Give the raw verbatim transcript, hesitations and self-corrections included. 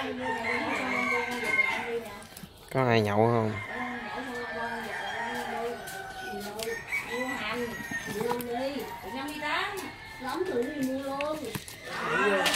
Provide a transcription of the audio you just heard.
Có ai nhậu không? Đi, năm mươi tám, lắm thử thì mua luôn.